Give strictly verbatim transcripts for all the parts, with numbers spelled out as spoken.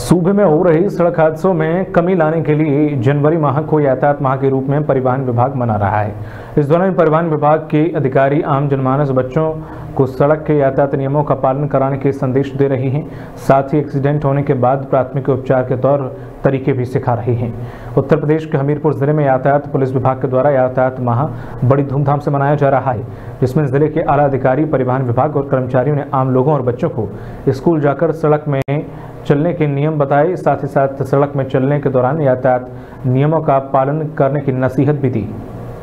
सूबे में हो रही सड़क हादसों में कमी लाने के लिए जनवरी माह को यातायात माह के रूप में परिवहन विभाग मना रहा है। इस दौरान परिवहन विभाग के अधिकारी आम जनमानस बच्चों को सड़क के यातायात नियमों का पालन कराने के संदेश दे रही हैं। साथ ही एक्सीडेंट होने के बाद प्राथमिक उपचार के तौर तरीके भी सिखा रही हैं। उत्तर प्रदेश के हमीरपुर जिले में यातायात पुलिस विभाग के द्वारा यातायात माह बड़ी धूमधाम से मनाया जा रहा है, जिसमें जिले के आला अधिकारी, परिवहन विभाग और कर्मचारियों ने आम लोगों और बच्चों को स्कूल जाकर सड़क में चलने के नियम बताए। साथ ही साथ सड़क में चलने के दौरान यातायात नियमों का पालन करने की नसीहत भी दी।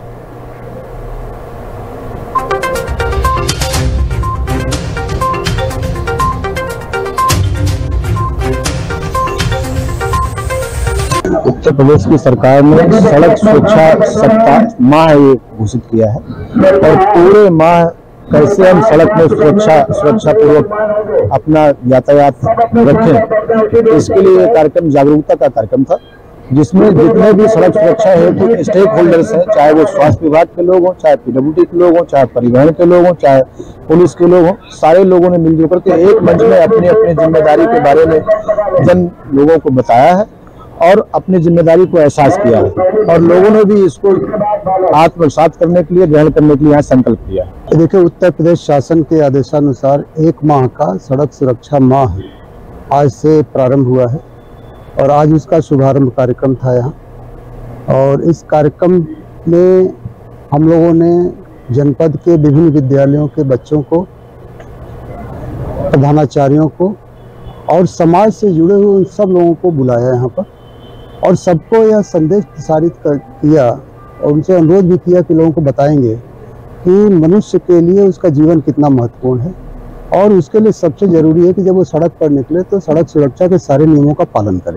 उत्तर प्रदेश की सरकार ने सड़क सुरक्षा सप्ताह माह ये घोषित किया है और पूरे माह कैसे हम सड़क में सुरक्षा सुरक्षा पूर्वक अपना यातायात रखें, इसके लिए ये कार्यक्रम जागरूकता का कार्यक्रम था, जिसमें जितने भी सड़क सुरक्षा हेतु स्टेक होल्डर्स हैं, चाहे वो स्वास्थ्य विभाग के लोग हों, चाहे पीडब्ल्यूडी के लोग हों, चाहे परिवहन के लोग हों, चाहे पुलिस के लोग हों, सारे लोगों ने मिलजुल करके एक मंच में अपनी अपनी जिम्मेदारी के बारे में जन लोगों को बताया है और अपनी जिम्मेदारी को एहसास किया है और लोगों ने भी इसको आत्मसात करने के लिए, ग्रहण करने के लिए यहाँ संकल्प किया है। देखिए, उत्तर प्रदेश शासन के आदेशानुसार एक माह का सड़क सुरक्षा माह आज से प्रारंभ हुआ है और आज उसका शुभारंभ कार्यक्रम था यहाँ। और इस कार्यक्रम में हम लोगों ने जनपद के विभिन्न विद्यालयों के बच्चों को, प्रधानाचार्यों को और समाज से जुड़े हुए उन सब लोगों को बुलाया यहाँ पर और सबको यह संदेश प्रसारित कर किया और उनसे अनुरोध भी किया कि लोगों को बताएंगे कि मनुष्य के लिए उसका जीवन कितना महत्वपूर्ण है और उसके लिए सबसे ज़रूरी है कि जब वो सड़क पर निकले तो सड़क सुरक्षा के सारे नियमों का पालन करें।